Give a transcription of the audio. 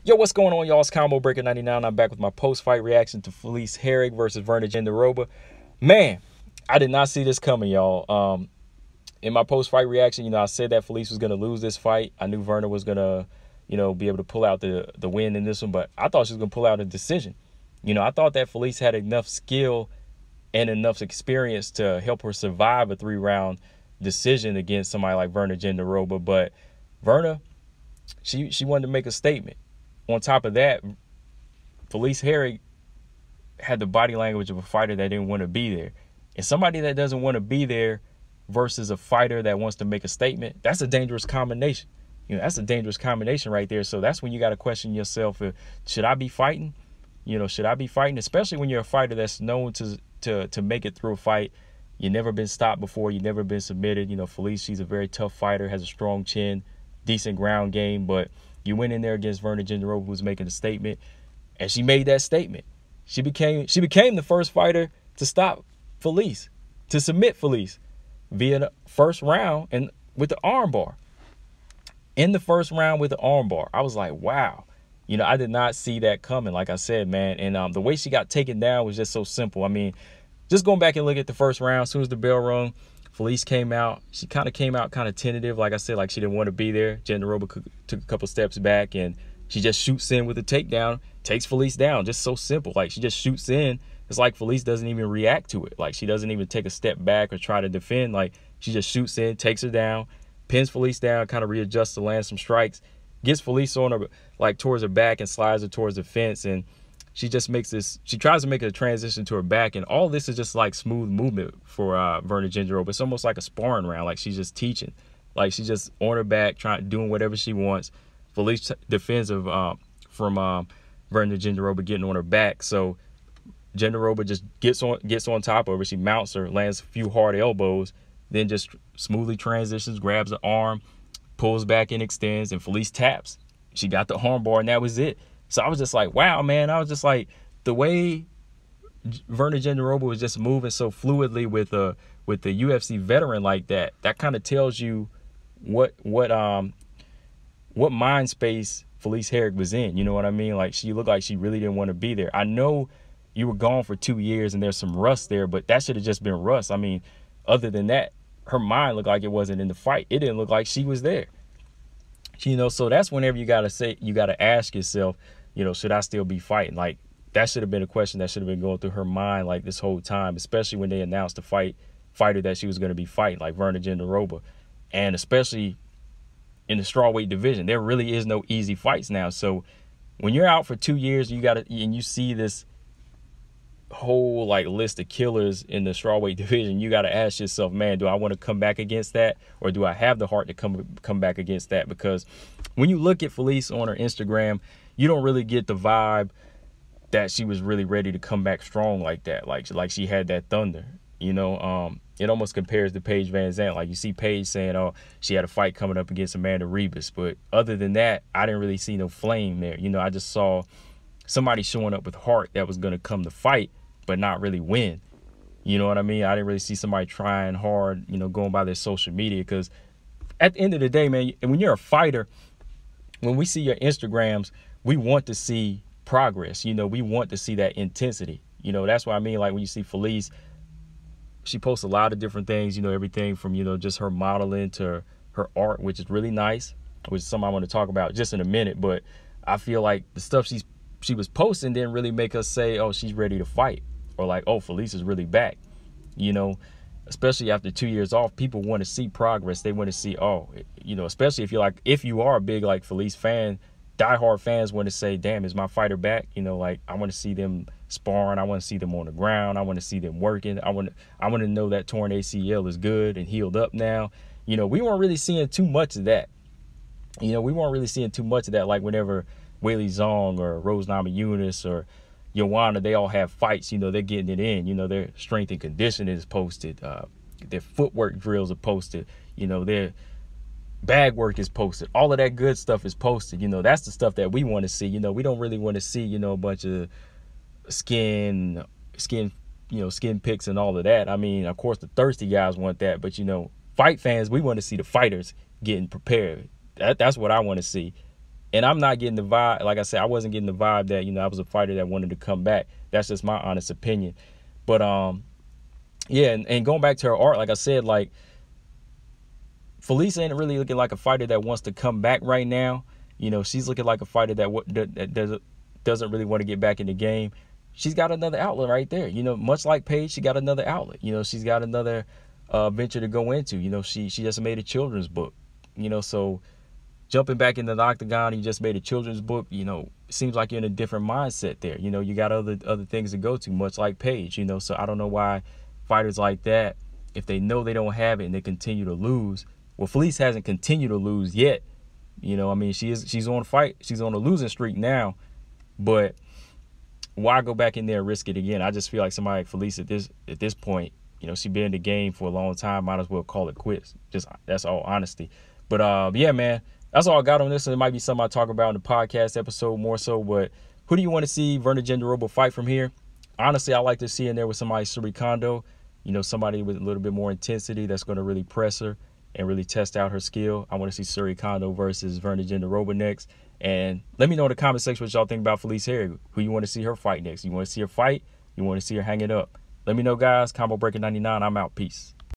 Yo, what's going on, y'all? It's Combo Breaker 99. I'm back with my post-fight reaction to Felice Herrig versus Virna Jandiroba. Man, I did not see this coming, y'all. In my post-fight reaction, I said that Felice was going to lose this fight. I knew Virna was going to, be able to pull out the win in this one, but I thought she was going to pull out a decision. I thought that Felice had enough skill and enough experience to help her survive a 3-round decision against somebody like Virna Jandiroba, but Virna, she wanted to make a statement. On top of that, Felice Herrig had the body language of a fighter that didn't want to be there. And somebody that doesn't want to be there versus a fighter that wants to make a statement, that's a dangerous combination. That's a dangerous combination right there. So that's when you got to question yourself, should I be fighting? Should I be fighting? Especially when you're a fighter that's known to make it through a fight. You've never been stopped before. You've never been submitted. Felice, she's a very tough fighter, has a strong chin, decent ground game, but you went in there against Virna Jandiroba, who was making a statement, and she made that statement. She became the first fighter to stop Felice, to submit Felice via the first round and with the armbar. In the first round with the armbar, I was like, wow. I did not see that coming, like I said, man. And the way she got taken down was just so simple. I mean, just going back and look at the first round, as soon as the bell rung, Felice came out. She kind of came out kind of tentative. Like I said, like she didn't want to be there. Jandiroba took a couple steps back, and she just shoots in with a takedown, takes Felice down. Just so simple. Like, she just shoots in. It's like Felice doesn't even react to it. Like, she doesn't even take a step back or try to defend. Like, she just shoots in, takes her down, pins Felice down, kind of readjusts to land some strikes, gets Felice on her, like, towards her back and slides her towards the fence. And she just makes this, she tries to make a transition to her back, and all this is just like smooth movement for Virna Jandiroba. It's almost like a sparring round, like she's just teaching. Like, she's just on her back, doing whatever she wants. Felice defends from Virna Jandiroba getting on her back. So Jandiroba just gets on top of her. She mounts her, lands a few hard elbows, then just smoothly transitions, grabs the arm, pulls back and extends, and Felice taps. She got the arm bar, and that was it. So I was just like, wow, man. I was just like, the way Virna Jandiroba was just moving so fluidly with the UFC veteran like that, that kind of tells you what mind space Felice Herrig was in. You know what I mean? Like, she looked like she really didn't want to be there. I know you were gone for 2 years and there's some rust there, but that should have just been rust. I mean, other than that, her mind looked like it wasn't in the fight. It didn't look like she was there. So that's whenever you got to ask yourself, should I still be fighting? Like, that should have been a question that should have been going through her mind, like, this whole time, especially when they announced the fighter that she was going to be fighting, like Virna Jandiroba. And especially in the strawweight division, there really is no easy fights now. So when you're out for 2 years, and you see this whole, like, list of killers in the strawweight division, you got to ask yourself, man, do I want to come back against that, or do I have the heart to come back against that? Because when you look at Felice on her Instagram, you don't really get the vibe that she was really ready to come back strong like that, like she had that thunder. It almost compares to Paige Van Zandt. Like, you see Paige saying, oh, she had a fight coming up against Amanda Ribas, but other than that, I didn't really see no flame there. I just saw somebody showing up with heart that was going to come to fight but not really win. You know what I mean? I didn't really see somebody trying hard, going by their social media, because at the end of the day, man, when you're a fighter, when we see your Instagrams, we want to see progress. We want to see that intensity. That's what I mean. Like, when you see Felice, she posts a lot of different things, everything from, just her modeling to her art, which is really nice, which is something I want to talk about just in a minute. But I feel like the stuff she was posting didn't really make us say, oh, she's ready to fight, or like, oh, Felice is really back. Especially after 2 years off, people want to see progress. They want to see, especially if you are a big, like, Felice fan, diehard fans want to say, damn, is my fighter back? Like, I want to see them sparring. I want to see them on the ground. I want to see them working. I want to know that torn ACL is good and healed up now. We weren't really seeing too much of that. Like, whenever Weili Zhang or Rose Namajunas or Joanna, they all have fights, they're getting it in. Their strength and conditioning is posted. Their footwork drills are posted. Their bag work is posted. All of that good stuff is posted. That's the stuff that we want to see. We don't really want to see, a bunch of skin pics and all of that. I mean, of course, the thirsty guys want that, but, fight fans, we want to see the fighters getting prepared. That's what I want to see. And I'm not getting the vibe, like I said, I wasn't getting the vibe that, I was a fighter that wanted to come back. That's just my honest opinion. But yeah, and going back to her art, like I said, like Felice ain't really looking like a fighter that wants to come back right now. She's looking like a fighter that doesn't really want to get back in the game. She's got another outlet right there. Much like Paige, she got another outlet. She's got another venture to go into. She just made a children's book. So jumping back into the octagon, you just made a children's book. Seems like you're in a different mindset there. You got other things to go to, much like Paige. So I don't know why fighters like that, if they know they don't have it and they continue to lose. Well, Felice hasn't continued to lose yet. I mean, she's on a losing streak now, but why go back in there and risk it again? I just feel like somebody like Felice at this point, she been in the game for a long time, might as well call it quits. Just, that's all honesty. But yeah, man, that's all I got on this. And it might be something I talk about in the podcast episode more so. But who do you want to see Virna Jandiroba fight from here? Honestly, I like to see in there with somebody Suri Kondo, somebody with a little bit more intensity that's going to really press her and really test out her skill. I want to see Suri Kondo versus Virna Jandiroba next. And let me know in the comment section what y'all think about Felice Herrig. Who you want to see her fight next? You want to see her fight? You want to see her hang it up? Let me know, guys. Combo Breaker 99. I'm out. Peace.